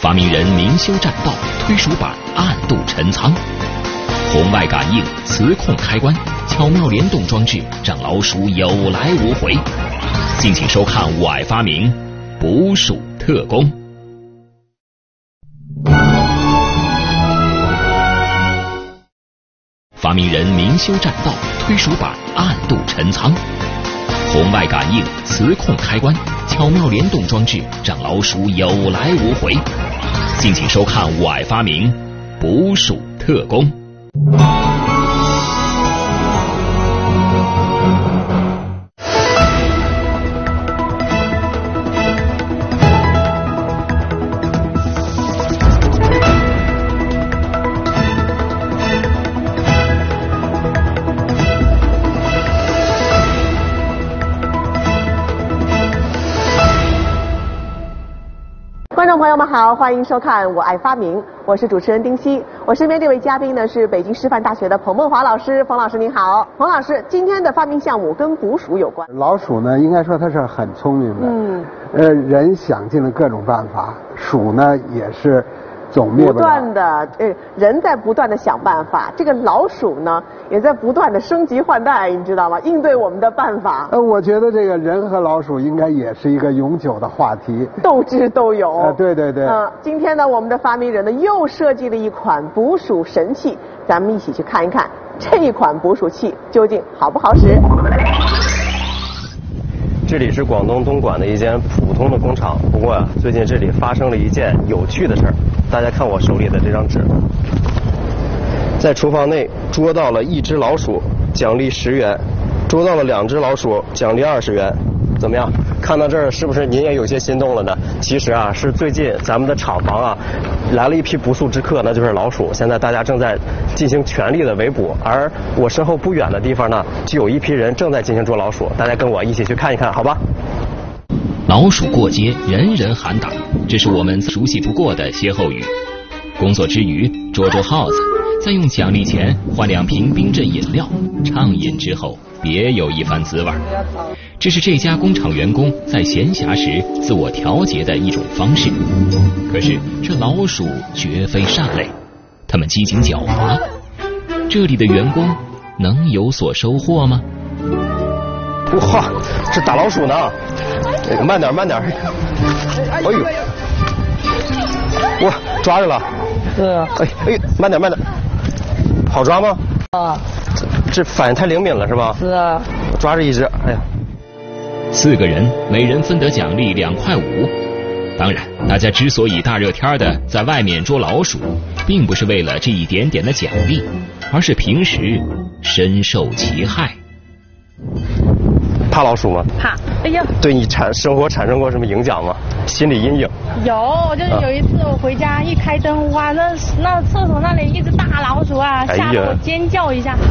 发明人明修栈道，推鼠板暗度陈仓。红外感应，磁控开关，巧妙联动装置让老鼠有来无回。敬请收看我爱发明捕鼠特工。发明人明修栈道，推鼠板暗度陈仓。红外感应，磁控开关，巧妙联动装置让老鼠有来无回。敬请收看我爱发明捕鼠特工。 观众朋友们好，欢迎收看我爱发明，我是主持人丁曦。我身边这位嘉宾呢是北京师范大学的彭梦华老师，彭老师您好。彭老师，今天的发明项目跟捕鼠有关。 老鼠呢，应该说它是很聪明的，人想尽了各种办法，鼠呢也是总灭不了。不断的，人在不断的想办法，这个老鼠呢也在不断的升级换代，你知道吗？应对我们的办法。我觉得这个人和老鼠应该也是一个永久的话题，斗智斗勇。对对对。今天呢，我们的发明人呢又设计了一款捕鼠神器，咱们一起去看一看这一款捕鼠器究竟好不好使。 这里是广东东莞的一间普通的工厂，不过最近这里发生了一件有趣的事儿。大家看我手里的这张纸，在厨房内捉到了1只老鼠，奖励10元；捉到了2只老鼠，奖励20元。怎么样？看到这儿是不是您也有些心动了呢？其实啊，是最近咱们的厂房啊来了一批不速之客，那就是老鼠。现在大家正在进行全力的围捕，而我身后不远的地方呢，就有一批人正在进行捉老鼠。大家跟我一起去看一看，好吧？ 老鼠过街，人人喊打，这是我们熟悉不过的歇后语。工作之余捉捉耗子，再用奖励钱换2瓶冰镇饮料，畅饮之后别有一番滋味。这是这家工厂员工在闲暇时自我调节的一种方式。可是这老鼠绝非善类，他们机警狡猾，这里的员工能有所收获吗？ 哇，这打老鼠呢！慢点慢点！哎呦，哇，抓着了！ 对啊。 哎，慢点慢点！好抓吗？ 啊。 这反应太灵敏了是吧？ 是啊。 抓着1只，哎呀 ！4个人，每人分得奖励2.5块。当然，大家之所以大热天的在外面捉老鼠，并不是为了这一点点的奖励，而是平时深受其害。 怕老鼠吗？ 怕。哎呀， 对你生活产生过什么影响吗？心理阴影？ 有，就是有一次我回家一开灯，哇，那厕所那里一只大老鼠啊，吓得我尖叫一下。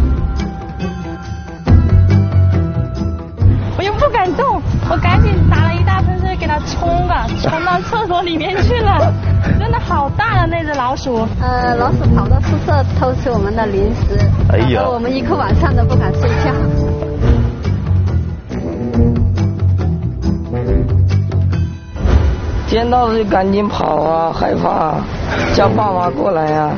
我又不敢动，我赶紧打了一大盆水给它冲到厕所里面去了。真的好大的那只老鼠。 老鼠跑到宿舍偷吃我们的零食， 哎呀， 我们一个晚上都不敢睡觉。 见到就赶紧跑啊，害怕，叫爸妈过来啊。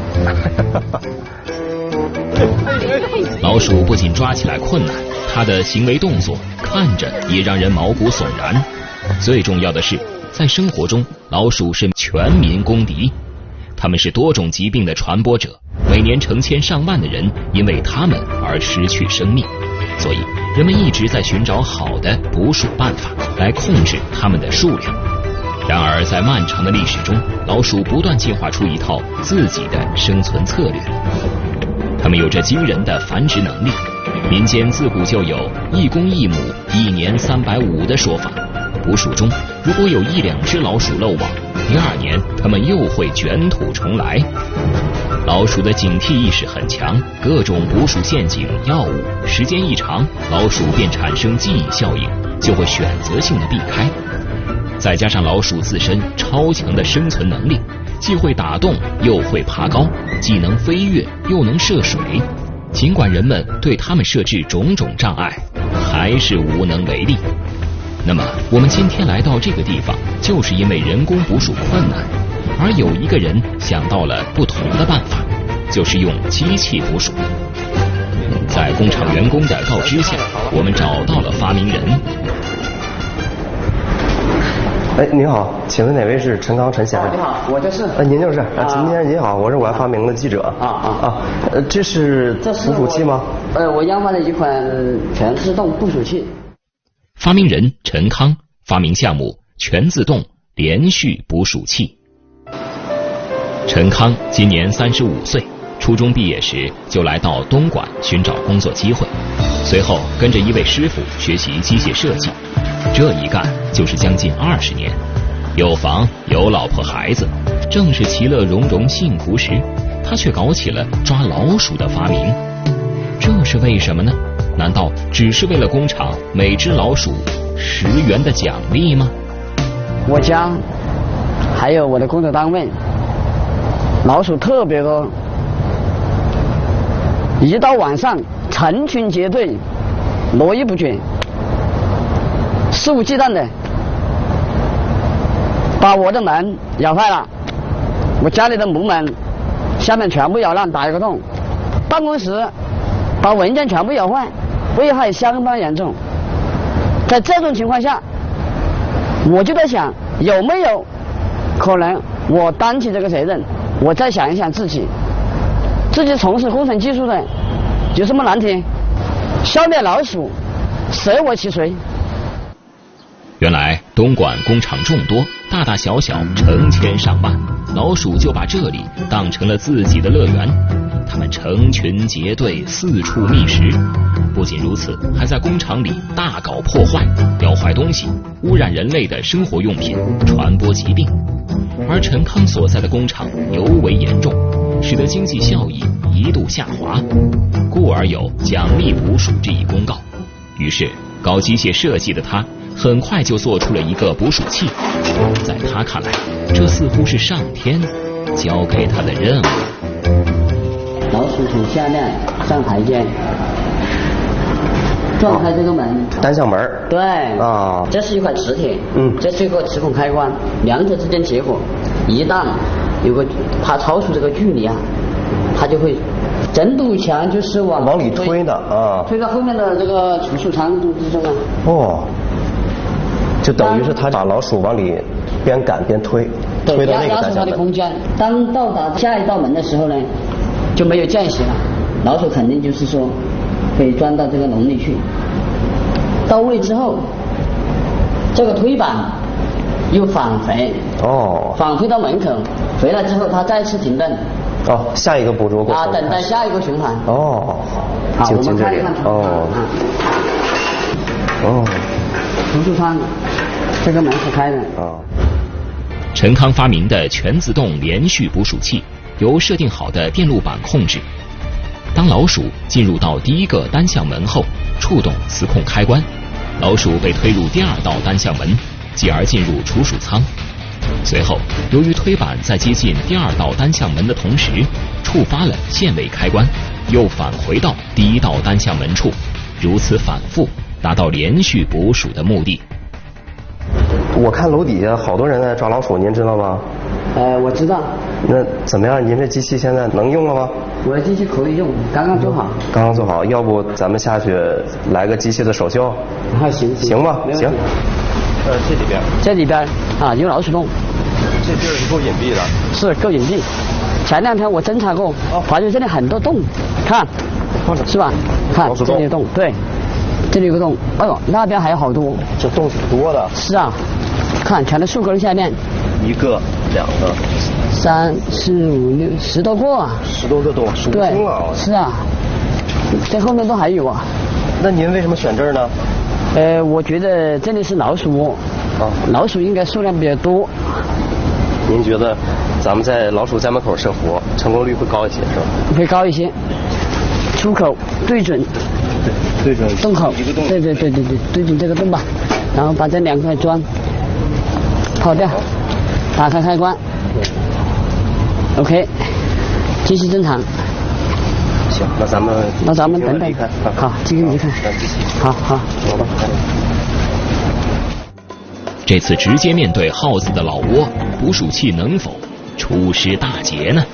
老鼠不仅抓起来困难，它的行为动作看着也让人毛骨悚然。最重要的是，在生活中，老鼠是全民公敌，它们是多种疾病的传播者，每年成千上万的人因为它们而失去生命。所以，人们一直在寻找好的捕鼠办法来控制它们的数量。然而，在漫长的历史中，老鼠不断进化出一套自己的生存策略。它们有着惊人的繁殖能力，民间自古就有1公1母1年350的说法。捕鼠中，如果有1、2只老鼠漏网，第2年它们又会卷土重来。老鼠的警惕意识很强，各种捕鼠陷阱、药物，时间一长，老鼠便产生记忆效应，就会选择性的避开。再加上老鼠自身超强的生存能力，既会打洞又会爬高，既能飞跃又能涉水。尽管人们对它们设置种种障碍，还是无能为力。那么我们今天来到这个地方，就是因为人工捕鼠困难， 而有一个人想到了不同的办法，就是用机器捕鼠。在工厂员工的告知下，我们找到了发明人。 哎，您好，请问哪位是陈刚陈先生？ 你好，我就是。 您就是。陈先生您好，我是我爱发明的记者。这是捕鼠器吗？ 我研发的一款全自动捕鼠器。 发明人陈康，发明项目全自动连续捕鼠器。陈康今年35岁，初中毕业时就来到东莞寻找工作机会，随后跟着一位师傅学习机械设计，这一干就是将近20年。有房有老婆孩子，正是其乐融融幸福时，他却搞起了抓老鼠的发明。这是为什么呢？难道只是为了工厂每只老鼠10元的奖励吗？ 我家还有我的工作单位，老鼠特别多，一到晚上成群结队，络绎不绝，肆无忌惮的把我的门咬坏了，我家里的木门下面全部咬烂，打一个洞，办公室把文件全部咬坏，危害相当严重。在这种情况下，我就在想，有没有可能我担起这个责任？我再想一想自己从事工程技术的有什么难题？消灭老鼠，舍我其谁？ 原来东莞工厂众多，大大小小成千上万，老鼠就把这里当成了自己的乐园。它们成群结队，四处觅食。不仅如此，还在工厂里大搞破坏，咬坏东西，污染人类的生活用品，传播疾病。而陈康所在的工厂尤为严重，使得经济效益一度下滑，故而有奖励捕鼠这一公告。于是搞机械设计的他很快就做出了一个捕鼠器。在他看来，这似乎是上天交给他的任务。 老鼠从下面上台阶，撞开这个门， 单向门。 对啊，这是一块磁铁，这是一个磁孔开关，两者之间结合，一旦有个它超出这个距离啊，它就会震度强，就是往里推的啊， 推到后面的这个储鼠仓之中啊。 哦，就等于是他把老鼠往里边赶边推，推到那个单向门。 的空间，当到达下一道门的时候呢，就没有间隙了，老鼠肯定就是说会钻到这个笼里去。到位之后，这个推板又返回，返回到门口，回来之后它再次停顿。 下一个捕捉过程。 等待下一个循环。 好， 我们看一看。储鼠仓这个门是开的。 陈康发明的全自动连续捕鼠器由设定好的电路板控制。当老鼠进入到第一个单向门后，触动磁控开关，老鼠被推入第二道单向门，继而进入储鼠仓。随后，由于推板在接近第二道单向门的同时，触发了限位开关，又返回到第一道单向门处，如此反复，达到连续捕鼠的目的。 我看楼底下好多人在抓老鼠，您知道吗？ 我知道。 那怎么样？您这机器现在能用了吗？ 我的机器可以用，刚刚做好。 刚刚做好，要不咱们下去来个机器的首秀？行吧，行。 这里边有老鼠洞。 这地儿是够隐蔽的。 是够隐蔽。前两天我侦查过，发现这里很多洞，看，是吧？看这里洞，对，这里有个洞，哎呦，那边还有好多。 这洞挺多的。 是啊，看全都树根下面。 一个、两个、 3、4、5、6、10多个啊 ！10多个洞，数不清了。 是啊，这后面都还有啊。 那您为什么选这儿呢？ 我觉得这里是老鼠窝，老鼠应该数量比较多。 您觉得咱们在老鼠家门口设伏，成功率会高一些，是吧？ 会高一些。出口对准， 对准洞口， 一个洞， 对，对准这个洞吧，然后把这2块砖抛掉。打开开关 ，OK， 继续正常。 行，那咱们等等，好，继续离开。好，走吧。 这次直接面对耗子的老窝，捕鼠器能否出师大捷呢？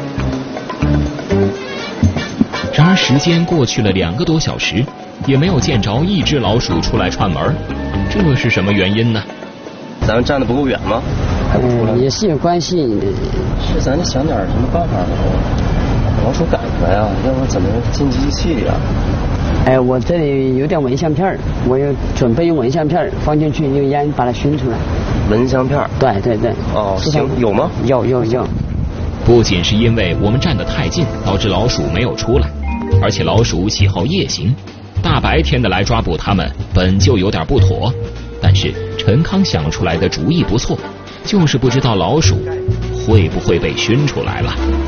然而时间过去了2个多小时，也没有见着一只老鼠出来串门，这是什么原因呢？ 咱们站得不够远吗？ 也是有关系。 是咱得想点什么办法把老鼠赶出来啊？要不怎么进机器呀？ 哎，我这里有点蚊香片，我又准备用蚊香片放进去，用烟把它熏出来。 蚊香片？ 对对对。 哦，行，有吗？ 有。 不仅是因为我们站得太近，导致老鼠没有出来，而且老鼠喜好夜行，大白天的来抓捕它们本就有点不妥。但是陈康想出来的主意不错，就是不知道老鼠会不会被熏出来了。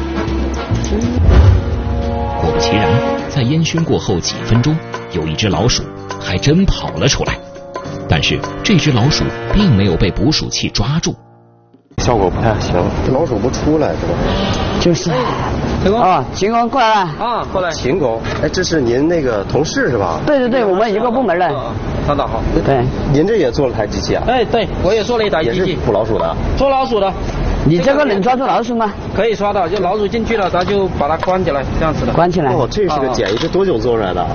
果不其然，在烟熏过后几分钟，有一只老鼠还真跑了出来，但是这只老鼠并没有被捕鼠器抓住。 效果不太行，这老鼠不出来是吧？ 就是。秦工过来了。 啊，过来。秦工，哎，这是您那个同事是吧？ 对，我们一个部门的。 大好。 对。 您这也做了台机器啊？ 哎，对，我也做了一台机器。 也是捕老鼠的。 捉老鼠的。 你这个能抓住老鼠吗？ 可以抓到，就老鼠进去了，咱就把它关起来，这样子的。 关起来。 哦，这是个简易，这多久做出来的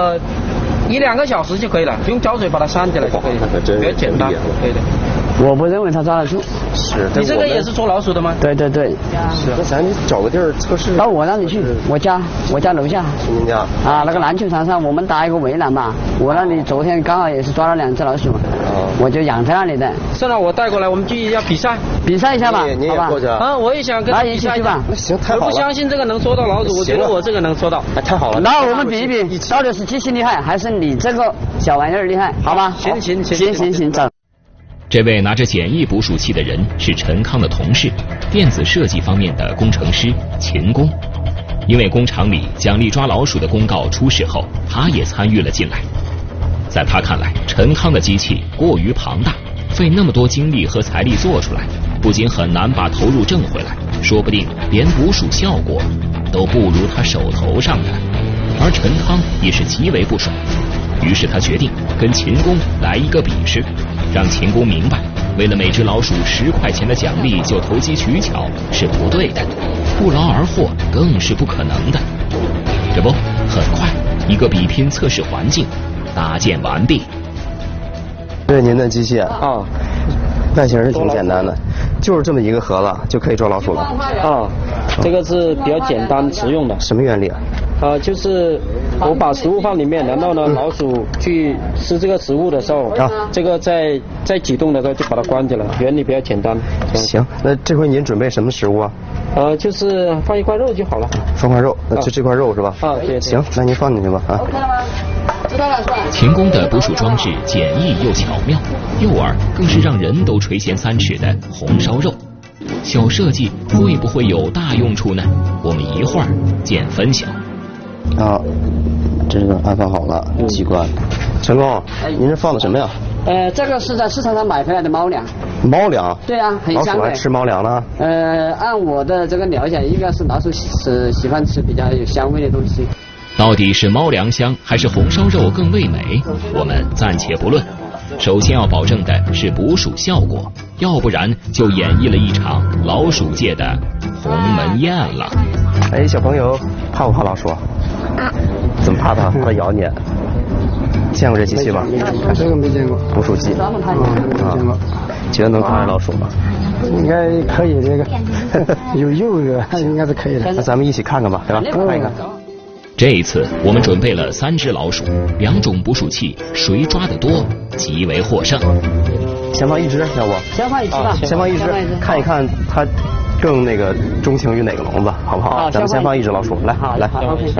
？1-2个小时就可以了，不用浇水把它扇起来就可以了，比较简单。对。 我不认为他抓得住。 是。 你这个也是捉老鼠的吗？ 对。 是。那咱找个地儿测试。 我让你去，我家楼下。 您家？ 啊，那个篮球场上我们搭一个围栏嘛，我那里昨天刚好也是抓了2只老鼠，我就养在那里的。 算了，我带过来，我们去要比赛一下吧。 你也过去啊？ 我也想跟他比赛一下。 那行，太好了。 我不相信这个能捉到老鼠，我觉得我这个能捉到。 太好了。 那我们比一比，到底是机器厉害，还是你这个小玩意儿厉害？好吗？行，走。 这位拿着简易捕鼠器的人是陈康的同事，电子设计方面的工程师秦工。因为工厂里奖励抓老鼠的公告出示后，他也参与了进来。在他看来，陈康的机器过于庞大，费那么多精力和财力做出来，不仅很难把投入挣回来，说不定连捕鼠效果都不如他手头上的。而陈康也是极为不爽，于是他决定跟秦工来一个比试，让秦工明白，为了每只老鼠10块钱的奖励就投机取巧是不对的，不劳而获更是不可能的。这不，很快一个比拼测试环境搭建完毕。 这是您的机器啊，外形是挺简单的，就是这么一个盒子就可以捉老鼠了啊。这个是比较简单实用的。 什么原理啊？ 就是我把食物放里面，然后呢，老鼠去吃这个食物的时候，这个在启动的时候就把它关起来，原理比较简单。 行，那这回您准备什么食物啊？ 就是放一块肉就好了。 放块肉，那就这块肉是吧？ 对。 行，那您放进去吧啊。 OK 了吗？知道了是吧？ 秦工的捕鼠装置简易又巧妙，诱饵更是让人都垂涎3尺的红烧肉。小设计会不会有大用处呢？我们一会儿见分晓。 啊，这个安放好了，机关。陈工，您这放的什么呀？ 这个是在市场上买回来的猫粮。 猫粮？ 对啊，很香的。 老鼠还吃猫粮呢？ 按我的这个了解，应该是老鼠喜欢吃比较有香味的东西。 到底是猫粮香还是红烧肉更味美？我们暂且不论。首先要保证的是捕鼠效果，要不然就演绎了一场老鼠界的鸿门宴了。 哎，小朋友，怕不怕老鼠？怎么怕它？它咬你？见过这机器吗？ 这个没见过。 捕鼠器。 没见过。 觉得能抓老鼠吗？ 应该可以，这个有诱饵，应该是可以的。 那咱们一起看看吧，对吧？看一看。 这一次我们准备了3只老鼠，2种捕鼠器，谁抓得多，即为获胜。 先放1只，要不？ 先放1只吧。 先放1只，看一看它更那个钟情于哪个笼子，好不好？咱们先放1只老鼠，来，来，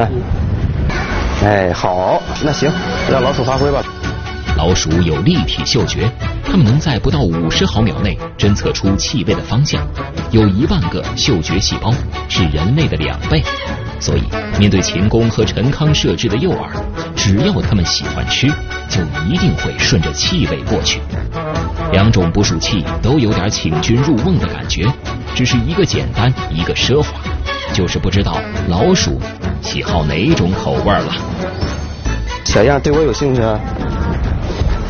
哎，好，那行，让老鼠发挥吧。 老鼠有立体嗅觉，它们能在不到50毫秒内侦测出气味的方向，有1万个嗅觉细胞，是人类的2倍。所以，面对秦工和陈康设置的诱饵，只要他们喜欢吃，就一定会顺着气味过去。2种捕鼠器都有点请君入瓮的感觉，只是一个简单，一个奢华，就是不知道老鼠喜好哪种口味了。 小样对我有兴趣啊？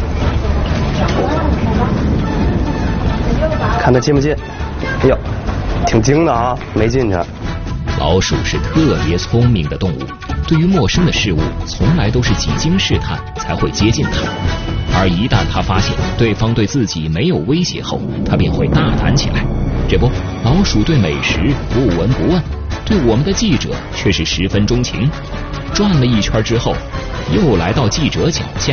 看它近不近？哎呦， 挺精的啊，没进去。 老鼠是特别聪明的动物，对于陌生的事物，从来都是几经试探才会接近它。而一旦它发现对方对自己没有威胁后，它便会大胆起来。这不，老鼠对美食不闻不问，对我们的记者却是十分钟情。转了一圈之后，又来到记者脚下。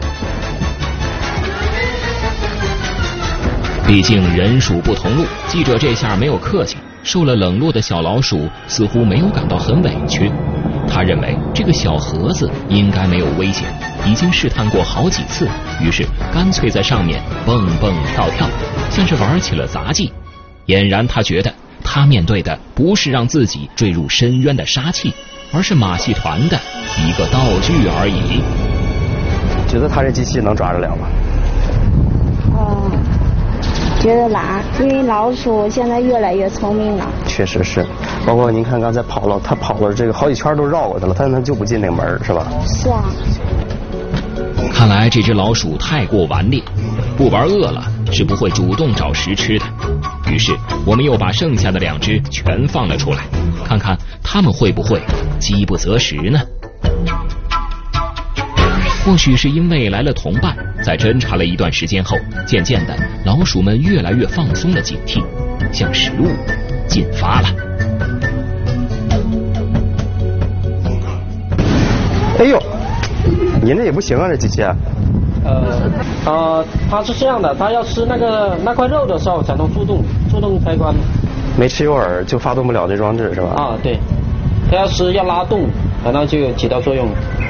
毕竟人鼠不同路，记者这下没有客气。受了冷落的小老鼠似乎没有感到很委屈，他认为这个小盒子应该没有危险，已经试探过好几次，于是干脆在上面蹦蹦跳跳，像是玩起了杂技。俨然他觉得他面对的不是让自己坠入深渊的杀气，而是马戏团的一个道具而已。 觉得他这机器能抓得了吗？ 觉得难，因为老鼠现在越来越聪明了。 确实是，包括您看刚才跑了，它跑了这个好几圈都绕过去了，它就不进那个门，是吧？ 是啊。 看来这只老鼠太过顽劣，不玩饿了是不会主动找食吃的。于是我们又把剩下的2只全放了出来，看看它们会不会饥不择食呢？或许是因为来了同伴，在侦查了一段时间后，渐渐的老鼠们越来越放松了警惕，向食物进发了。 哎呦，您这也不行啊，这机器。 它是这样的，它要吃那块肉的时候才能触动开关。 没吃有饵就发动不了这装置是吧？ 啊，对，它要吃要拉动，然后就有起到作用。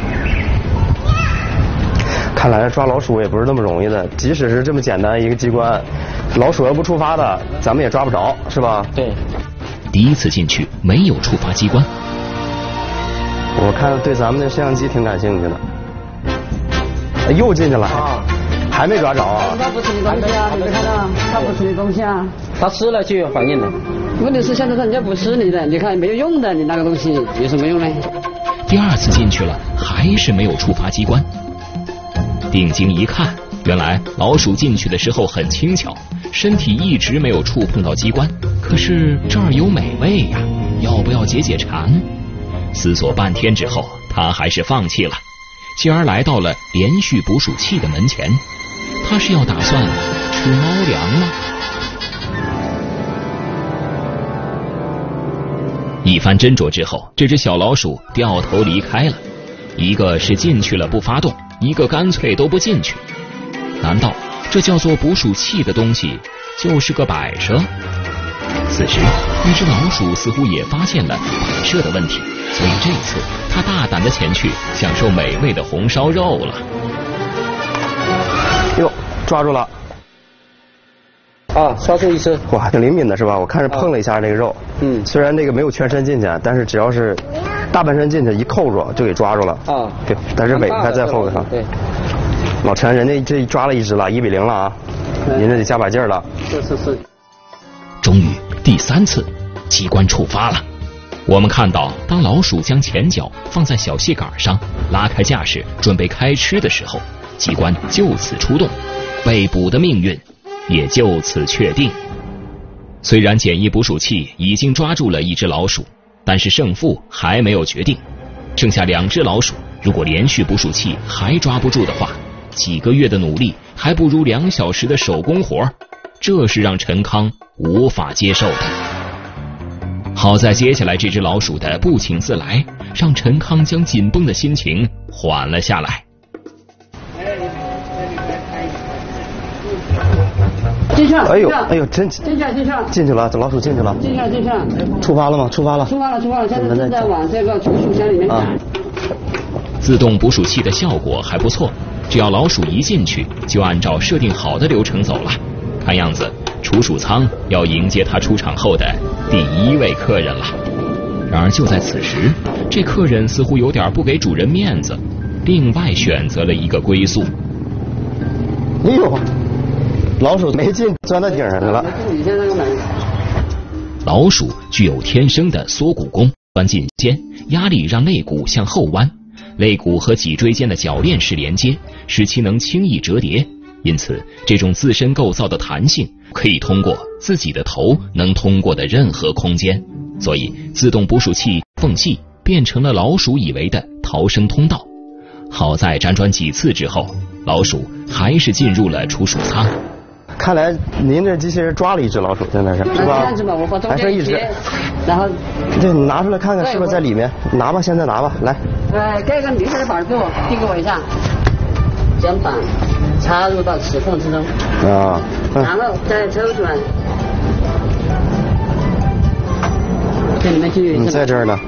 看来抓老鼠也不是那么容易的，即使是这么简单一个机关，老鼠要不触发的，咱们也抓不着，是吧？ 对。 第一次进去没有触发机关， 我看对咱们的摄像机挺感兴趣的。又进去了啊，还没抓着啊？ 它不吃你东西啊，你没看到？它不吃你东西啊。 它吃了就有反应的。 问题是现在人家不吃你的，你看没有用的，你那个东西有什么用呢？ 第2次进去了，还是没有触发机关。定睛一看，原来老鼠进去的时候很轻巧，身体一直没有触碰到机关。可是这儿有美味呀，要不要解解馋？思索半天之后，他还是放弃了，继而来到了连续捕鼠器的门前。他是要打算吃猫粮吗？一番斟酌之后，这只小老鼠掉头离开了。一个是进去了不发动，一个干脆都不进去。难道这叫做捕鼠器的东西就是个摆设？此时那只老鼠似乎也发现了摆设的问题，所以这次它大胆地前去享受美味的红烧肉了。 哟，抓住了！ 啊，抓住一只！ 哇，挺灵敏的是吧？我看着碰了一下那个肉，虽然那个没有全身进去，但是只要是大半身进去一扣住就给抓住了。啊，对，但是尾巴还在后头上。对，老陈，人家这抓了1只了，1-0了啊，您这得加把劲儿了。 是。 终于第3次，机关触发了。我们看到，当老鼠将前脚放在小细杆上，拉开架势准备开吃的时候，机关就此出动，被捕的命运也就此确定。虽然简易捕鼠器已经抓住了1只老鼠，但是胜负还没有决定。剩下2只老鼠，如果连续捕鼠器还抓不住的话，几个月的努力还不如2小时的手工活，这是让陈康无法接受的。好在接下来这只老鼠的不请自来，让陈康将紧绷的心情缓了下来。 进去了！ 哎呦，真进去了，这老鼠进去了。 进去了。 触发了吗？触发了。 现在正在往这个捕鼠箱里面赶。 自动捕鼠器的效果还不错，只要老鼠一进去，就按照设定好的流程走了。看样子，储鼠仓要迎接他出场后的第1位客人了。然而就在此时，这客人似乎有点不给主人面子，另外选择了一个归宿。 哎呦！老鼠没进，钻到顶上去了。 老鼠具有天生的缩骨功，钻进间，压力让肋骨向后弯，肋骨和脊椎间的铰链式连接，使其能轻易折叠。因此，这种自身构造的弹性可以通过自己的头能通过的任何空间，所以自动捕鼠器缝隙变成了老鼠以为的逃生通道。好在辗转几次之后，老鼠还是进入了储鼠仓。 看来您这机器人抓了一只老鼠，真的是吧？ 这样子吧，我把中间一截，然后对，你拿出来看看是不是在里面。拿吧，现在拿吧，来。 盖个绿色的板给我，递给我一下，将板插入到齿缝之中，然后再抽出来。这里面就有。 在这儿呢。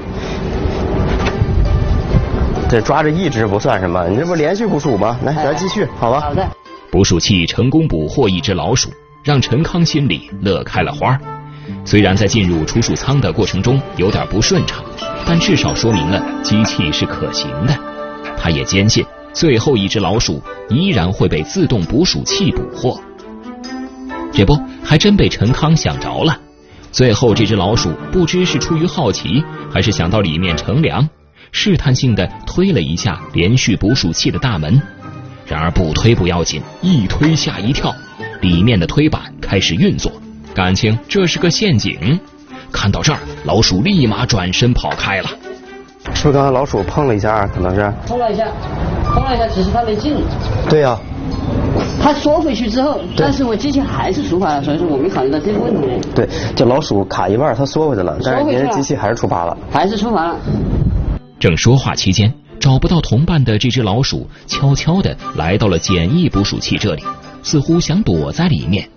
这抓着一只不算什么，你这不连续捕鼠吗？来，咱继续，好吧？ 好的。 捕鼠器成功捕获一只老鼠，让陈康心里乐开了花。虽然在进入储鼠仓的过程中有点不顺畅，但至少说明了机器是可行的。他也坚信最后一只老鼠依然会被自动捕鼠器捕获。这不，还真被陈康想着了。最后这只老鼠不知是出于好奇，还是想到里面乘凉，试探性地推了一下连续捕鼠器的大门。然而不推不要紧，一推吓一跳，里面的推板开始运作，感情这是个陷阱。看到这儿，老鼠立马转身跑开了。 是不是刚才老鼠碰了一下？可能是碰了一下，只是它没进。 对呀。 它缩回去之后，但是我机器还是触发了，所以说我没考虑到这个问题。 对，这老鼠卡一半，它缩回去了，但是您的机器还是触发了。 还是触发了。 正说话期间，找不到同伴的这只老鼠悄悄地来到了简易捕鼠器这里，似乎想躲在里面。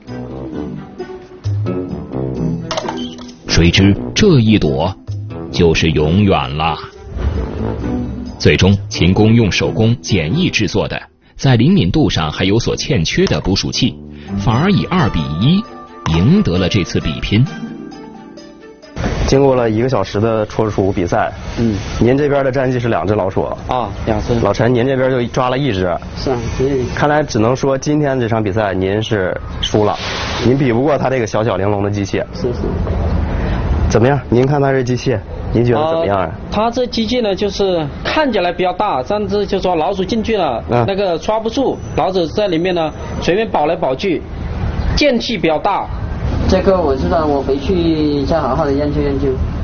谁知这一躲就是永远了。最终，秦工用手工简易制作的，在灵敏度上还有所欠缺的捕鼠器，反而以2比1赢得了这次比拼。 经过了1个小时的戳鼠比赛，您这边的战绩是2只老鼠啊，2只。 老陈，您这边就抓了1只。 是啊， 看来只能说今天这场比赛您是输了，您比不过他这个小小玲珑的机器。 是。 怎么样？您看他这机器，您觉得怎么样啊？ 他这机器呢，就是看起来比较大，但是就说老鼠进去了，那个抓不住，老鼠在里面呢随便跑来跑去，间隙比较大。 这个我知道，我回去再好好的研究研究。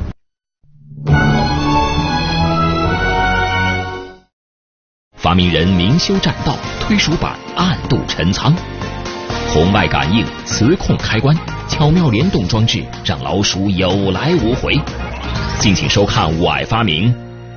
发明人明修栈道，推鼠板暗度陈仓，红外感应、磁控开关、巧妙联动装置，让老鼠有来无回。敬请收看《我爱发明》。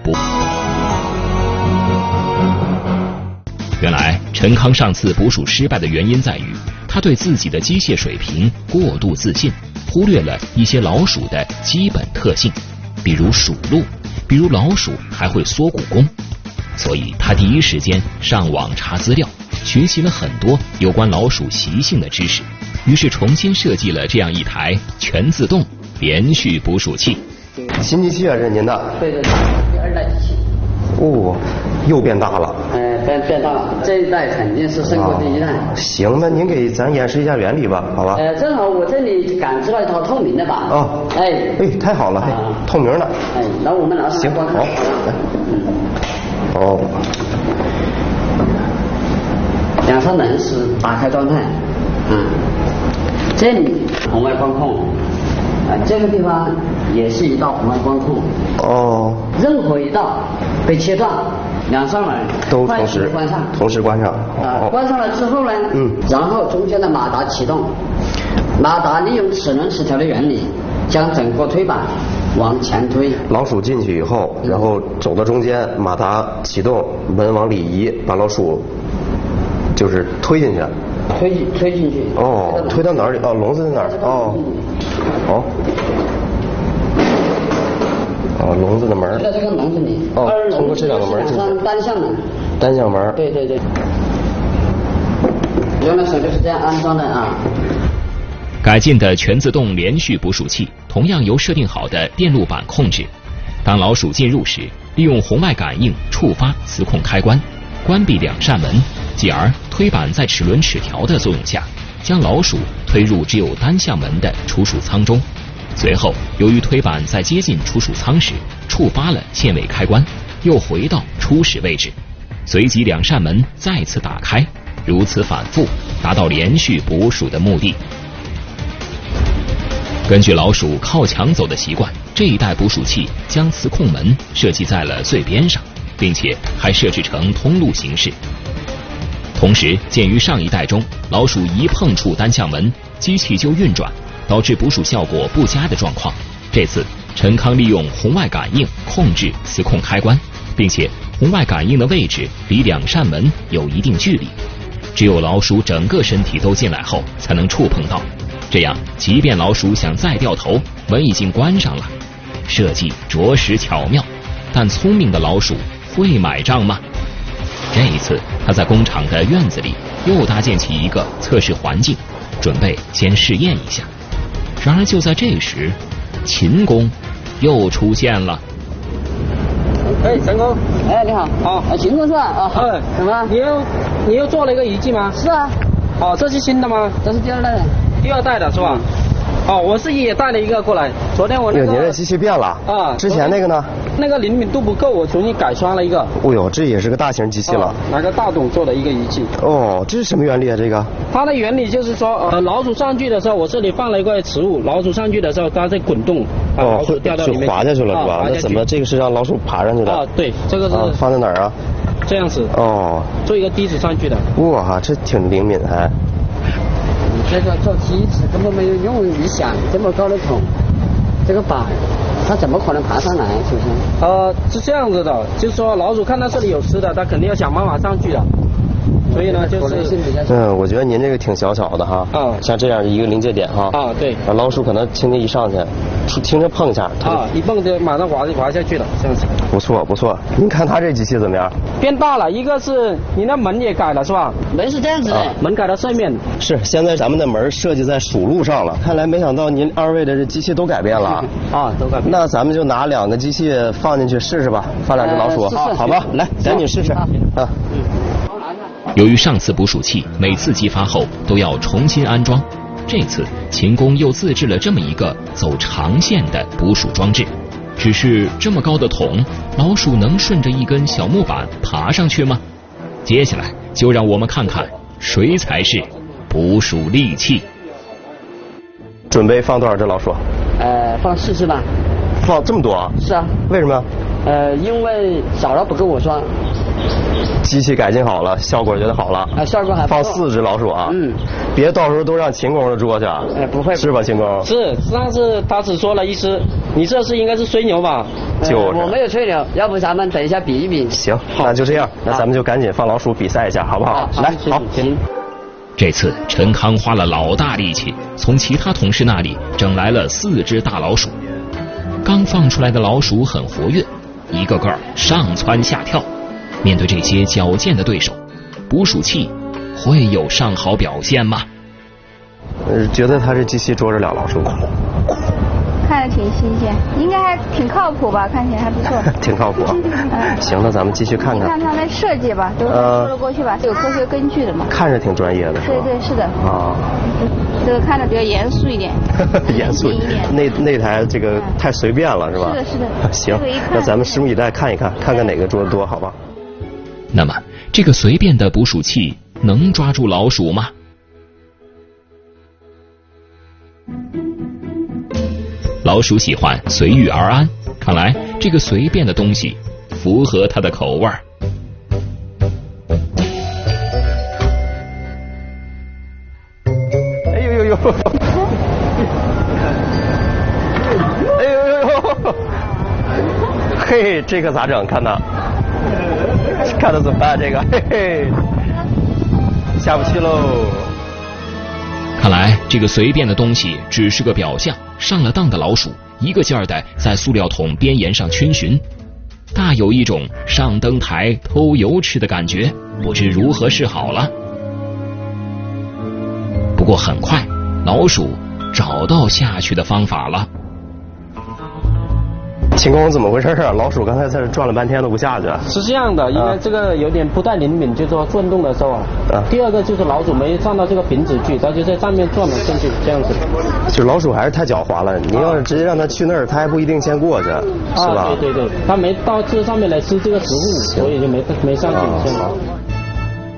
原来陈康上次捕鼠失败的原因在于，他对自己的机械水平过度自信，忽略了一些老鼠的基本特性，比如鼠路，比如老鼠还会缩骨功。所以他第一时间上网查资料，学习了很多有关老鼠习性的知识，于是重新设计了这样一台全自动连续捕鼠器。 新机器啊，是您的？ 对，第2代机器。 哦，又变大了。 变大了，这一代肯定是胜过第1代。 行，那您给咱演示一下原理吧，好吧？ 正好我这里感知到一套透明的吧。 哦。太好了，透明的。 那我们拿上来观看。 好。哦。 两扇门是打开状态。这里红外光控。这个地方也是一道红外光控。 哦。 任何一道被切断，2扇门都同时关上。 同时关上。 关上了之后呢，然后中间的马达启动，马达利用齿轮齿条的原理，将整个推板往前推。 老鼠进去以后，然后走到中间，马达启动，门往里移，把老鼠就是推进去。 推进去。 哦，推到哪儿里？哦，笼子在哪儿？哦。笼子的门。 在这个笼子里。 通过这2个门进去。 单向门。 单向门。 对。原来手就是这样安装的啊。 改进的全自动连续捕鼠器同样由设定好的电路板控制。当老鼠进入时，利用红外感应触发磁控开关，关闭2扇门，继而推板在齿轮齿条的作用下，将老鼠推入只有单向门的储鼠仓中。随后，由于推板在接近储鼠仓时触发了限位开关，又回到初始位置，随即2扇门再次打开，如此反复，达到连续捕鼠的目的。 根据老鼠靠墙走的习惯，这一代捕鼠器将磁控门设计在了最边上，并且还设置成通路形式。同时，鉴于上一代中老鼠一碰触单向门，机器就运转，导致捕鼠效果不佳的状况，这次陈康利用红外感应控制磁控开关，并且红外感应的位置离2扇门有一定距离，只有老鼠整个身体都进来后才能触碰到。这样，即便老鼠想再掉头，门已经关上了。设计着实巧妙，但聪明的老鼠会买账吗？这一次，他在工厂的院子里又搭建起一个测试环境，准备先试验一下。然而就在这时，秦工又出现了。 哎，陈工， 哎，你好。 好， 秦工是吧？啊， 哎， 什么？ 你又做了一个仪器吗？ 是啊。 哦，这是新的吗？ 这是第2代的。 第2代的是吧？哦，我自己也带了一个过来。昨天我那个。 您这机器变了啊？ 之前那个呢？ 那个灵敏度不够，我重新改装了一个。 哦呦，这也是个大型机器了。 拿个大董做的一个仪器。 哦，这是什么原理啊？这个？ 它的原理就是说，老鼠上去的时候，我这里放了一块植物，老鼠上去的时候，它在滚动，老鼠掉到里面就滑下去了是吧？那怎么这个是让老鼠爬上去的？ 啊，对，这个是。 放在哪儿啊？ 这样子。 哦。 做一个梯子上去的。 哇，这挺灵敏还。 这个做梯子根本没有用，你想这么高的桶，这个板，它怎么可能爬上来？是不是？ 是这样子的，就是说老鼠看到这里有吃的，它肯定要想办法上去的。所以呢，就是我觉得您这个挺小巧的哈。啊。像这样一个临界点哈。 啊，对。 老鼠可能轻轻一上去，轻轻碰一下。 啊，一碰就马上滑下去了，这样子。 不错不错，您看它这机器怎么样？ 变大了，一个是你那门也改了是吧？ 门是这样子的， 门改到上面。 是，现在咱们的门设计在鼠路上了，看来没想到您2位的这机器都改变了。 啊，都改变。 那咱们就拿2个机器放进去试试吧，放2只老鼠。好吧，来，赶紧试试。啊。 由于上次捕鼠器每次激发后都要重新安装，这次秦工又自制了这么一个走长线的捕鼠装置。只是这么高的桶，老鼠能顺着一根小木板爬上去吗？接下来就让我们看看谁才是捕鼠利器。 准备放多少只老鼠？ 放4只吧。 放这么多？ 是啊。 为什么？ 因为少了不够我装。 机器改进好了，效果觉得好了。 效果还不错。 放4只老鼠啊。 嗯。 别到时候都让秦工捉去。 不会。 是吧，秦工？ 是，上次他只说了1只，你这次应该是吹牛吧？ 我没有吹牛，要不咱们等一下比一比。 行，那就这样，那咱们就赶紧放老鼠比赛一下，好不好？来，好。 这次陈康花了老大力气，从其他同事那里整来了4只大老鼠。刚放出来的老鼠很活跃，一个个上蹿下跳。面对这些矫健的对手，捕鼠器会有上好表现吗？ 觉得他这机器捉着2老鼠吗？ 看着挺新鲜，应该还挺靠谱吧？看起来还不错。 挺靠谱。行，那咱们继续看看。 你看它的设计吧，都说得过去吧，有科学根据的嘛。 看着挺专业的，是吧？ 对对，是的。 啊。 这个看着比较严肃一点。 严肃一点。那台这个太随便了，是吧？ 是的，是的。 行，那咱们拭目以待，看一看，看看哪个捉得多，好吧？ 那么，这个随便的捕鼠器能抓住老鼠吗？老鼠喜欢随遇而安，看来这个随便的东西符合它的口味儿。 哎呦呦呦！哎呦呦呦！嘿，这可咋整？看他怎么办？这个，嘿嘿，下不去喽。 看来这个随便的东西只是个表象，上了当的老鼠一个劲儿地在塑料桶边沿上逡巡，大有一种上灯台偷油吃的感觉，不知如何是好了。不过很快，老鼠找到下去的方法了。 秦工怎么回事啊？老鼠刚才在这转了半天都不下去。 是这样的，因为这个有点不太灵敏，就是说转动的时候啊。第二个就是老鼠没上到这个瓶子去，它就在上面转来转去，这样子。 就老鼠还是太狡猾了，你要是直接让它去那儿，它还不一定先过去，是吧？ 对对对，它没到这上面来吃这个食物，所以就没上去。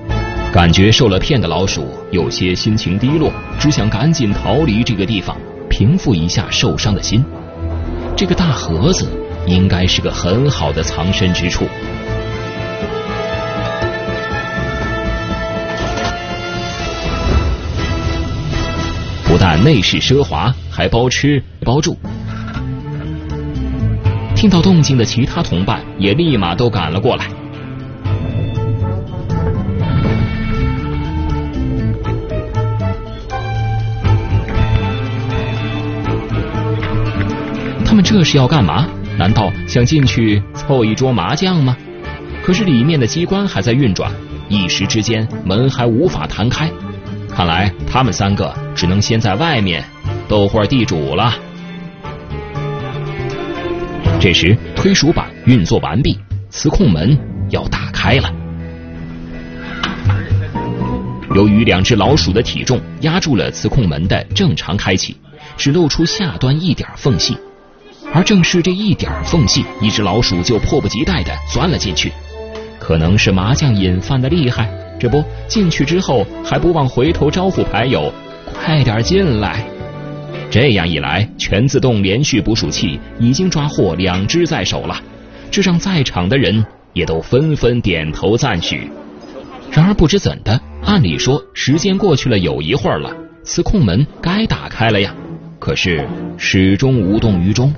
感觉受了骗的老鼠有些心情低落，只想赶紧逃离这个地方。 平复一下受伤的心。这个大盒子应该是个很好的藏身之处。不但内饰奢华，还包吃包住。听到动静的其他同伴也立马都赶了过来。他们这是要干嘛？难道想进去凑一桌麻将吗？可是里面的机关还在运转，一时之间门还无法弹开。看来他们3个只能先在外面斗会儿地主了。这时推鼠板运作完毕，磁控门要打开了。由于2只老鼠的体重压住了磁控门的正常开启，只露出下端一点缝隙。而正是这一点缝隙，一只老鼠就迫不及待地钻了进去。可能是麻将瘾犯得厉害，这不进去之后还不忘回头招呼牌友快点进来。这样一来，全自动连续捕鼠器已经抓获2只在手了，这让在场的人也都纷纷点头赞许。然而不知怎的，按理说时间过去了有一会儿了，磁控门该打开了呀，可是始终无动于衷。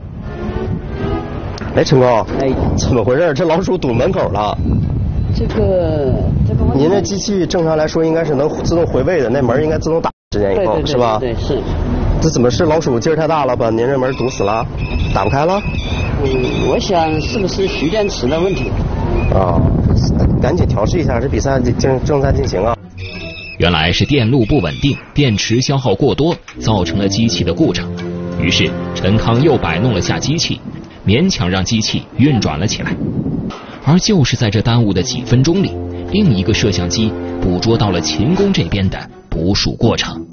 哎，陈工，哎，怎么回事？这老鼠堵门口了。 这个， 您这机器正常来说应该是能自动回位的，那门应该自动打时间以后， 对是吧？ 对，是。 这怎么是老鼠劲儿太大了，把您这门堵死了，打不开了？ 我想是不是蓄电池的问题？ 啊，赶紧调试一下，这比赛正在进行啊。 原来是电路不稳定，电池消耗过多，造成了机器的故障。于是陈康又摆弄了下机器，勉强让机器运转了起来。而就是在这耽误的几分钟里，另一个摄像机捕捉到了秦工这边的捕鼠过程。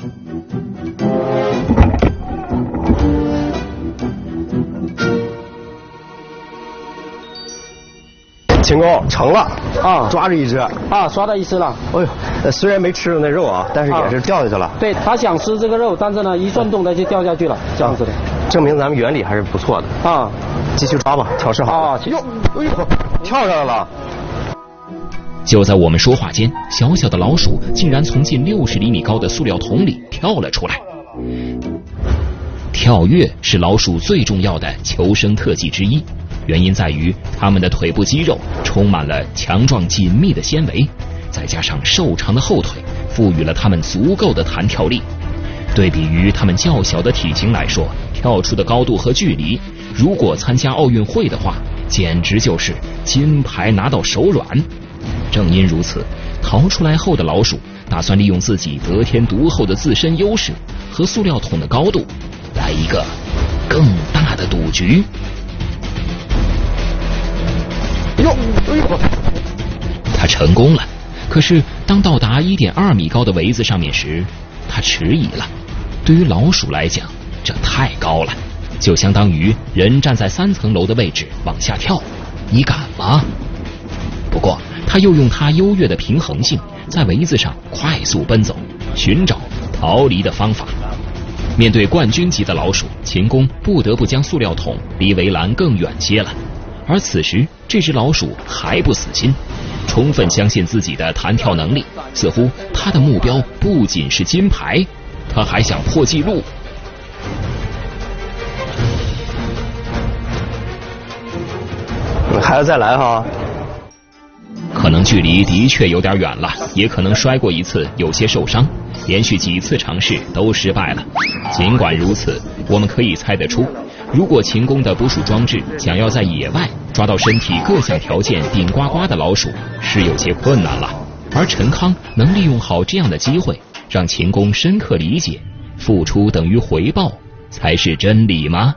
秦工成了啊，抓着一只啊，抓到一只了。 哎呦，虽然没吃到那肉啊，但是也是掉下去了。 对，他想吃这个肉，但是呢，一转动它就掉下去了，这样子的。 证明咱们原理还是不错的啊，继续抓吧，调试好。啊，哟，哎呦，跳上来了！ 就在我们说话间，小小的老鼠竟然从近60厘米高的塑料桶里跳了出来。跳跃是老鼠最重要的求生特技之一，原因在于它们的腿部肌肉充满了强壮紧密的纤维，再加上瘦长的后腿，赋予了它们足够的弹跳力。对比于它们较小的体型来说，跳出的高度和距离，如果参加奥运会的话，简直就是金牌拿到手软。正因如此，逃出来后的老鼠打算利用自己得天独厚的自身优势和塑料桶的高度，来一个更大的赌局。 哟，哎呦！ 他成功了，可是当到达1.2米高的围子上面时，他迟疑了。对于老鼠来讲，这太高了，就相当于人站在3层楼的位置往下跳，你敢吗？不过他又用他优越的平衡性，在围子上快速奔走，寻找逃离的方法。面对冠军级的老鼠，秦工不得不将塑料桶离围栏更远些了。而此时这只老鼠还不死心，充分相信自己的弹跳能力，似乎他的目标不仅是金牌，他还想破纪录。 还要再来哈？ 可能距离的确有点远了，也可能摔过一次有些受伤，连续几次尝试都失败了。尽管如此，我们可以猜得出，如果秦工的捕鼠装置想要在野外抓到身体各项条件顶呱呱的老鼠，是有些困难了。而陈康能利用好这样的机会，让秦工深刻理解，付出等于回报才是真理吗？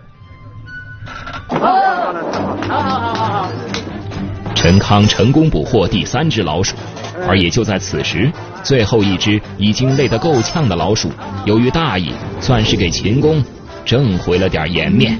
陈康成功捕获第3只老鼠，而也就在此时，最后一只已经累得够呛的老鼠，由于大意，算是给秦工挣回了点颜面，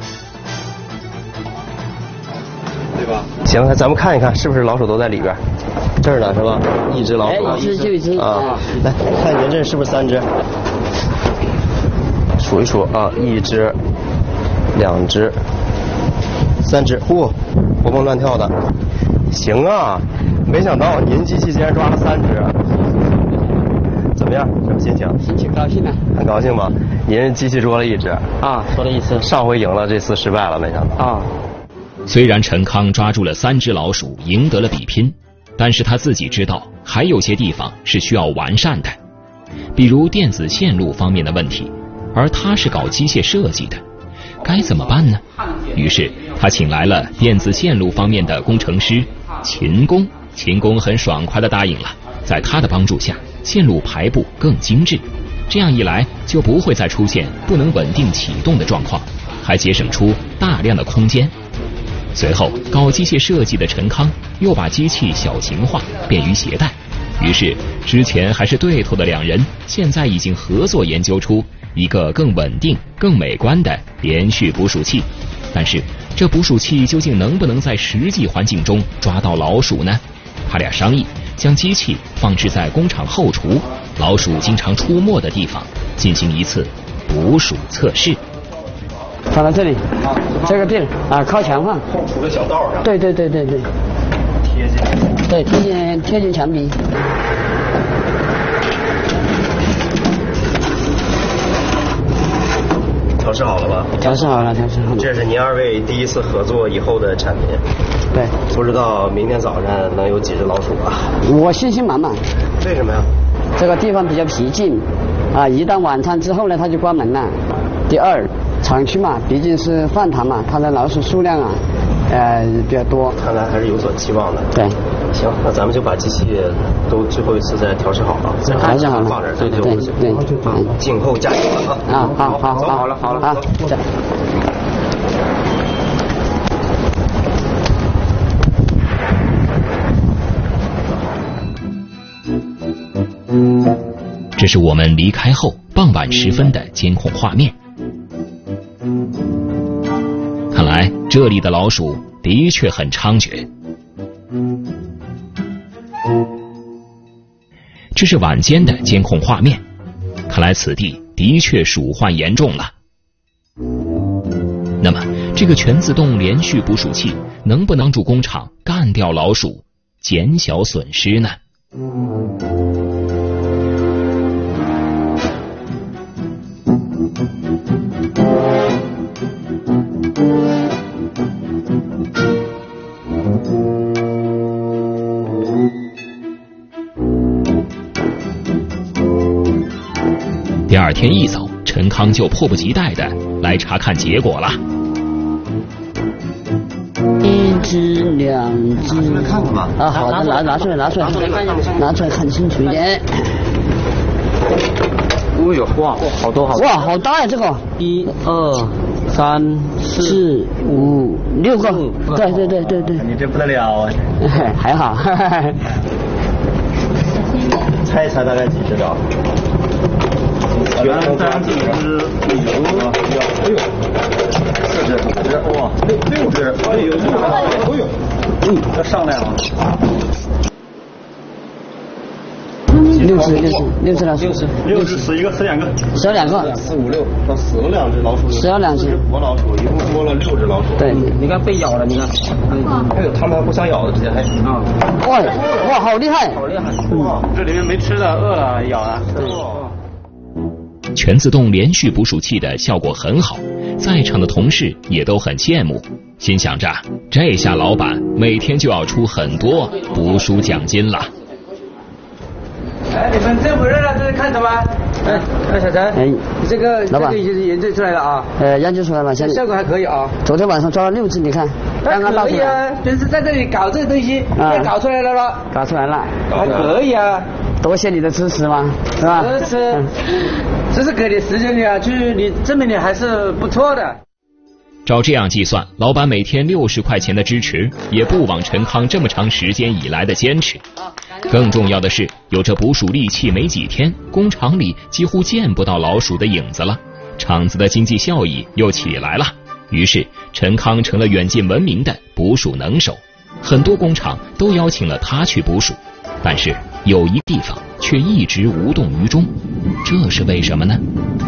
对吧？行，咱们看一看是不是老鼠都在里边。这儿呢是吧？一只老鼠， 一只就一只啊。来看您这是不是3只？ 数一数啊，1只、2只、3只，嚯，活蹦乱跳的，行啊！没想到您机器竟然抓了3只，怎么样？什么心情？ 心情高兴啊！ 很高兴吗？您机器捉了1只啊，捉了1只。 上回赢了，这次失败了，没想到啊。 虽然陈康抓住了3只老鼠，赢得了比拼，但是他自己知道还有些地方是需要完善的，比如电子线路方面的问题，而他是搞机械设计的，该怎么办呢？于是他请来了电子线路方面的工程师秦工。秦工很爽快地答应了，在他的帮助下，线路排布更精致，这样一来就不会再出现不能稳定启动的状况，还节省出大量的空间。随后搞机械设计的陈康又把机器小型化，便于携带，于是之前还是对头的2人现在已经合作研究出一个更稳定更美观的连续捕鼠器。但是这捕鼠器究竟能不能在实际环境中抓到老鼠呢？他俩商议将机器放置在工厂后厨老鼠经常出没的地方，进行一次捕鼠测试。 放到这里，这个地儿啊，靠墙放。 后厨的小道上。 对。贴近。对，贴近墙壁。 调试好了吧？ 调试好了。 这是您2位第一次合作以后的产品。 对。 不知道明天早上能有几只老鼠啊？ 我信心满满。 为什么呀？ 这个地方比较僻静，啊，一到晚餐之后呢，它就关门了。第二，厂区嘛，毕竟是饭堂嘛，它的老鼠数量啊，比较多。 看来还是有所期望的。 对。 行，那咱们就把机器都最后一次再调试好了，再调试好了， 放这儿，对，静候加油了啊！好了，好。 这是我们离开后傍晚时分的监控画面。看来这里的老鼠的确很猖獗。这是晚间的监控画面，看来此地的确鼠患严重了。那么这个全自动连续捕鼠器能不能助工厂干掉老鼠，减小损失呢？第2天一早，陈康就迫不及待地来查看结果了。 1只、2只，看看吧。啊，好的，拿出来看清楚一点。 哦呦，哇，好多。 哇，好大呀，这个。1、2、3、4、5、6个。对。 你这不得了啊！ 还好。 猜一猜大概几只了？3只，哎呦，4只、5只，哇，6只，哎呦，这上来了。 6只老鼠 ，6只死1个，死2个 ，12个 ，4、5、6，到死了2只老鼠， 死了2只活老鼠，一共捉了6只老鼠。 对， 你看被咬了，你看， 哎呦，他们还互相咬的，之间还啊， 哇，好厉害， 哇，这里面没吃的，饿了咬了。 全自动连续捕鼠器的效果很好，在场的同事也都很羡慕，心想着这下老板每天就要出很多捕鼠奖金了。 哎，你们这么热闹，这是看什么？小陈，你这个已经研究出来了啊？ 研究出来了，现在效果还可以啊。 昨天晚上抓了6只，你看，刚刚倒出来。可以啊， 就是在这里搞这个东西，也搞出来了咯。 搞出来了， 还可以啊。 多谢你的支持嘛，是吧？ 这是给你时间的啊，就是你证明你还是不错的。 照这样计算，老板每天60块钱的支持，也不枉陈康这么长时间以来的坚持。更重要的是，有这捕鼠利器没几天，工厂里几乎见不到老鼠的影子了，厂子的经济效益又起来了。于是，陈康成了远近闻名的捕鼠能手，很多工厂都邀请了他去捕鼠。但是有一地方却一直无动于衷，这是为什么呢？捕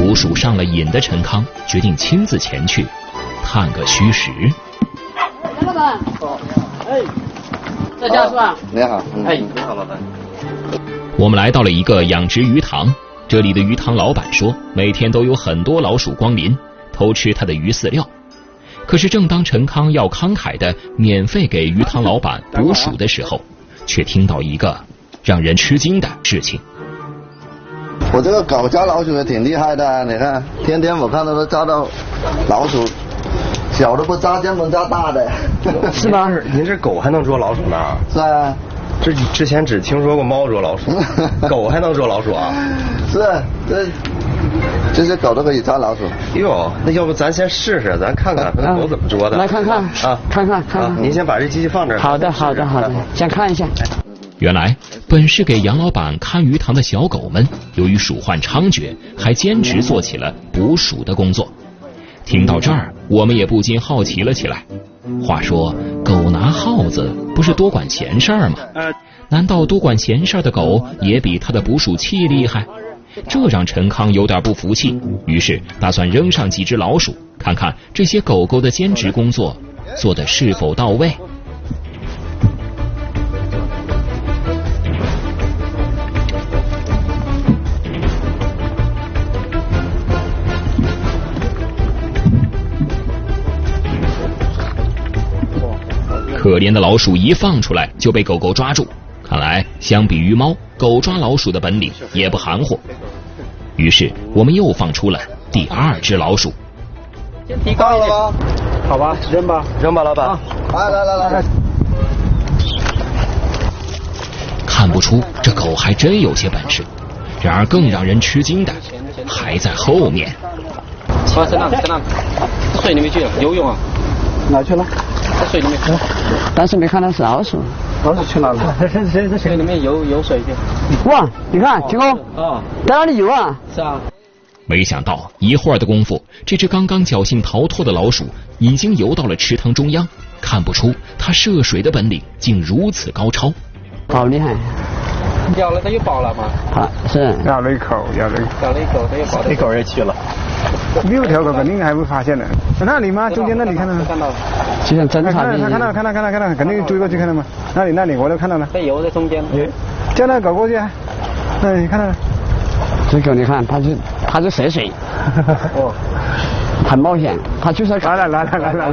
捕鼠上了瘾的陈康决定亲自前去探个虚实。 老板，哎，在家是吧？ 你好， 哎，你好，老板。 我们来到了一个养殖鱼塘，这里的鱼塘老板说，每天都有很多老鼠光临，偷吃他的鱼饲料。可是正当陈康要慷慨的免费给鱼塘老板捕鼠的时候，却听到一个让人吃惊的事情。 我这个狗抓老鼠也挺厉害的，你看，天天我看到都抓到老鼠，小的不抓，专门抓大的。 是吗？您这狗还能捉老鼠呢？ 是啊。 这之前只听说过猫捉老鼠，狗还能捉老鼠啊？ 是，这些狗都可以抓老鼠。 哟，那要不咱先试试，咱看看那狗怎么捉的。 来看看啊，看看。 您先把这机器放这儿。 好的，先看一下。 原来，本是给杨老板看鱼塘的小狗们，由于鼠患猖獗，还兼职做起了捕鼠的工作。听到这儿，我们也不禁好奇了起来。话说，狗拿耗子不是多管闲事儿吗？难道多管闲事儿的狗也比它的捕鼠器厉害？这让陈康有点不服气，于是打算扔上几只老鼠，看看这些狗狗的兼职工作做得是否到位。可怜的老鼠一放出来就被狗狗抓住，看来相比于猫，狗抓老鼠的本领也不含糊。于是我们又放出了第2只老鼠。 先提高了吧？好吧，扔吧， 老板。 来。 看不出这狗还真有些本事，然而更让人吃惊的还在后面。 在那，水里面去了，游泳啊？ 哪去了？ 在水里面。 但是没看到是老鼠。 老鼠去哪了？ 在水里面游水去。 哇，你看，金工，在哪里游啊？ 是啊。 没想到一会儿的功夫，这只刚刚侥幸逃脱的老鼠已经游到了池塘中央。看不出它涉水的本领竟如此高超， 好厉害！ 咬了它又饱了吗？ 是咬了一口，它又饱了， 一口也去了。 6条狗肯定还没发现呢。那里吗？中间那里看到吗？ 看到了。 就像侦察兵。 看到，肯定追过去看到吗？那里我都看到了。 在游在中间。 叫那狗过去。你看到了。 这狗你看，它就涉水。 哦。 很冒险，它就是来， 看到，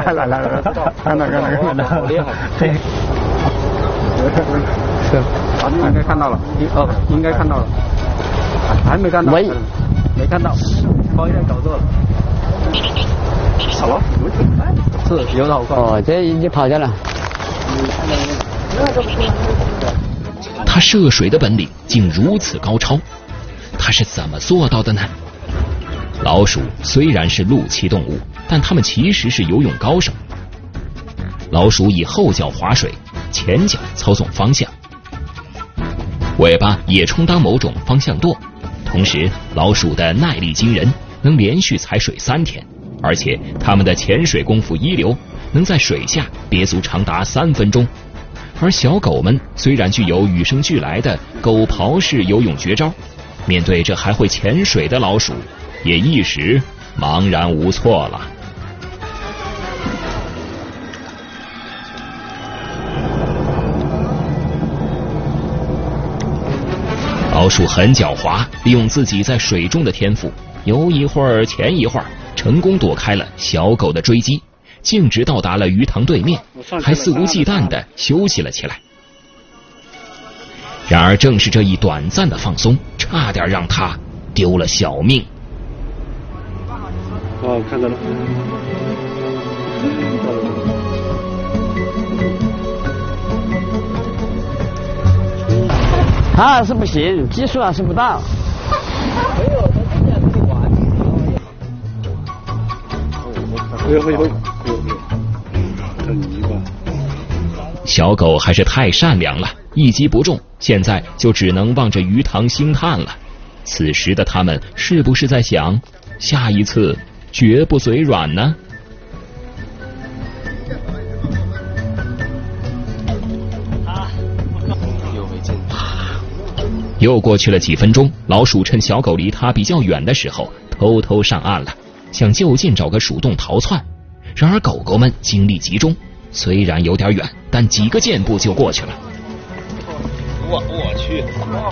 好厉害。 是，应该看到了。应该看到了。还没看到。没看到，方向搞错了。小老鼠挺快，是游得好快。 这已经跑掉了。 它涉水的本领竟如此高超，它是怎么做到的呢？老鼠虽然是陆栖动物，但它们其实是游泳高手。老鼠以后脚划水，前脚操纵方向，尾巴也充当某种方向舵。同时，老鼠的耐力惊人，能连续踩水3天，而且它们的潜水功夫一流，能在水下憋足长达3分钟。而小狗们虽然具有与生俱来的狗刨式游泳绝招，面对这还会潜水的老鼠，也一时茫然无措了。老鼠很狡猾，利用自己在水中的天赋，游一会儿潜一会儿，成功躲开了小狗的追击，径直到达了鱼塘对面，还肆无忌惮地休息了起来。然而正是这一短暂的放松，差点让它丢了小命。 看到了。 它是不行，技术是不到。 没有，它之前自己玩。 小狗还是太善良了，一击不中，现在就只能望着鱼塘兴叹了。此时的他们是不是在想，下一次绝不嘴软呢？又过去了几分钟，老鼠趁小狗离它比较远的时候， 偷偷上岸了，想就近找个鼠洞逃窜。然而狗狗们精力集中，虽然有点远，但几个箭步就过去了。 我去！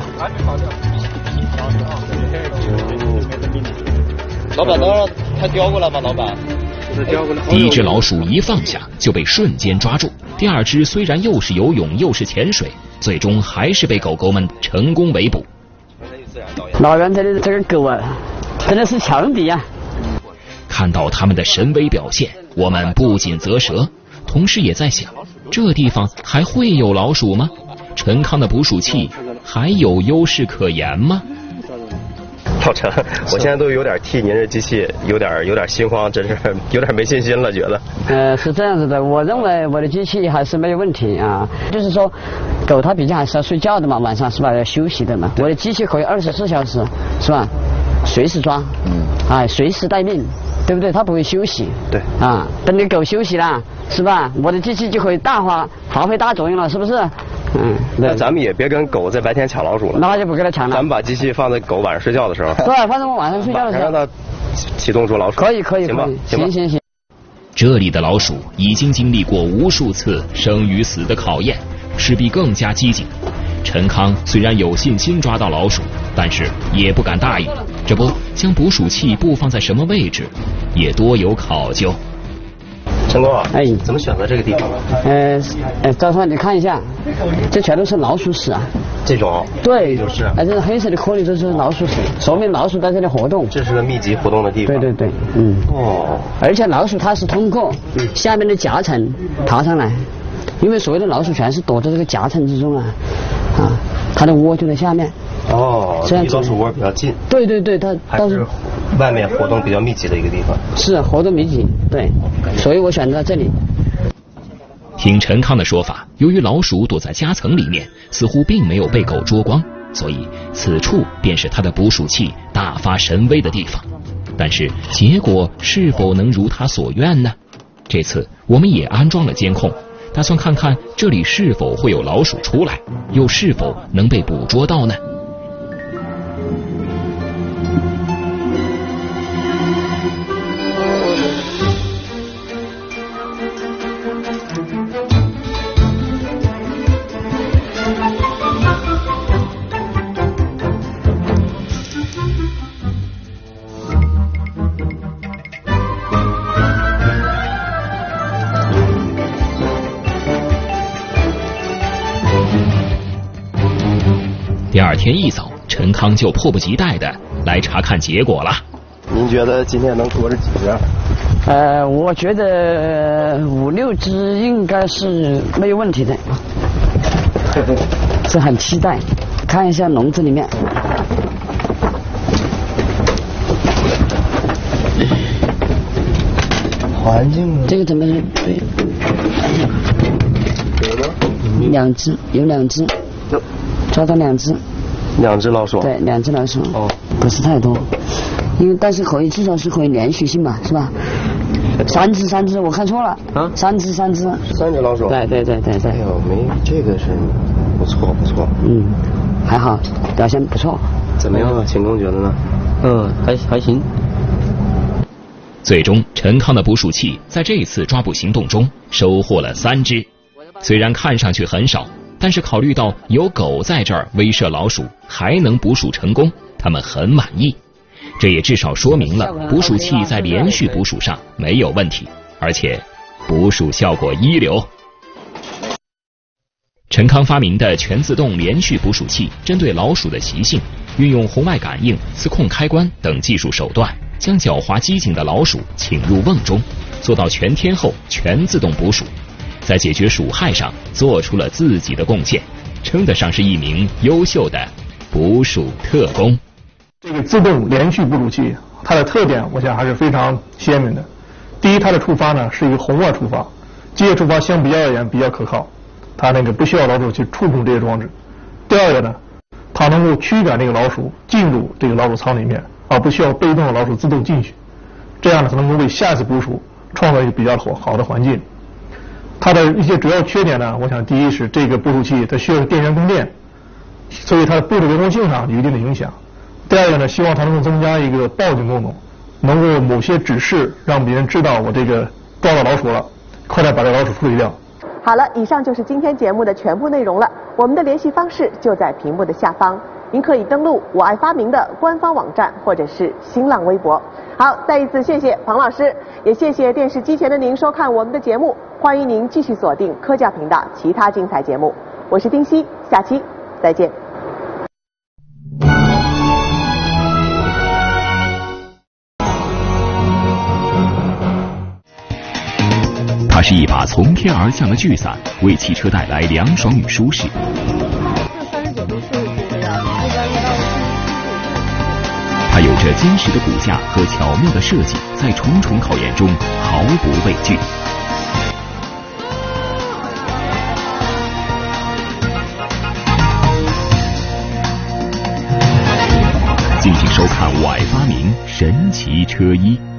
老板，能让它叼过来吗？老板， 第一只老鼠一放下就被瞬间抓住，第二只虽然又是游泳又是潜水，最终还是被狗狗们成功围捕。 老袁这里这个狗啊，真的是强敌啊！ 看到他们的神威表现，我们不仅啧舌，同时也在想，这地方还会有老鼠吗？陈康的捕鼠器还有优势可言吗？ 老陈，我现在都有点替您这机器有点心慌，真是有点没信心了，觉得。 是这样子的，我认为我的机器还是没有问题啊。就是说，狗它毕竟还是要睡觉的嘛，晚上是吧？要休息的嘛。我的机器可以24小时，是吧？随时抓，随时待命，对不对？它不会休息。 对。 啊，等你狗休息了，是吧？我的机器就可以发挥大作用了，是不是？ 那咱们也别跟狗在白天抢老鼠了， 那就不给它抢了。 咱们把机器放在狗晚上睡觉的时候。 对，放在我晚上睡觉的时候。 让它启动出老鼠。 可以， 行吧， 行。 这里的老鼠已经经历过无数次生与死的考验，势必更加机警。陈康虽然有信心抓到老鼠，但是也不敢大意。这不，将捕鼠器布放在什么位置，也多有考究。 陈工啊，怎么选择这个地方啊？ 赵川，你看一下，这全都是老鼠屎啊。 这种？ 对， 就是。 这是黑色的颗粒，这是老鼠屎，说明老鼠在这里活动。 这是个密集活动的地方。 对，而且老鼠它是通过下面的夹层爬上来，因为所有的老鼠全是躲在这个夹层之中啊，它的窝就在下面。这样离老鼠窝比较近。 对，它倒是外面活动比较密集的一个地方。 是活动密集，对，所以我选择这里。 听陈康的说法，由于老鼠躲在夹层里面，似乎并没有被狗捉光，所以此处便是他的捕鼠器大发神威的地方。但是结果是否能如他所愿呢？这次我们也安装了监控，打算看看这里是否会有老鼠出来，又是否能被捕捉到呢？第二天一早，陈康就迫不及待地来查看结果了。 您觉得今天能捉着几只？ 我觉得5、6只应该是没有问题的，是很期待。看一下笼子里面， 环境这个怎么对？2只，有2只，抓到2只。 2只老鼠？ 对，2只老鼠。不是太多，因为但是至少是可以连续性吧，是吧？3只，我看错了啊！3只。3 只老鼠？对。哎呦，这个是不错。 还好，表现不错。 怎么样啊？秦工觉得呢？ 还行。 最终，陈康的捕鼠器在这次抓捕行动中收获了3只，虽然看上去很少，但是考虑到有狗在这儿威慑老鼠，还能捕鼠成功，他们很满意。这也至少说明了捕鼠器在连续捕鼠上没有问题，而且捕鼠效果一流。陈康发明的全自动连续捕鼠器，针对老鼠的习性，运用红外感应、磁控开关等技术手段，将狡猾机警的老鼠请入瓮中，做到全天候全自动捕鼠，在解决鼠害上做出了自己的贡献，称得上是一名优秀的捕鼠特工。 这个自动连续捕鼠器，它的特点我想还是非常鲜明的。第一，它的触发呢是一个红外触发，机械触发相比较而言比较可靠，它不需要老鼠去触碰这些装置。第二个呢，它能够驱赶这个老鼠进入这个老鼠仓里面，而不需要被动的老鼠自动进去，这样呢才能够为下一次捕鼠创造一个比较好的环境。它的一些主要缺点呢，我想第一是这个捕鼠器它需要电源供电，所以它的布置流动性上有一定的影响。 第二个呢，希望它能够增加一个报警功能，能够某些指示让别人知道我这个抓到老鼠了，快点把这老鼠处理掉。 好了，以上就是今天节目的全部内容了。我们的联系方式就在屏幕的下方，您可以登录我爱发明的官方网站或者是新浪微博。好，再一次谢谢彭老师，也谢谢电视机前的您收看我们的节目。欢迎您继续锁定科教频道其他精彩节目。我是丁熙，下期再见。 它是一把从天而降的巨伞，为汽车带来凉爽与舒适。 39度是这个样子，这边要到它有着坚实的骨架和巧妙的设计，在重重考验中毫不畏惧。敬请收看《我爱发明》神奇车衣。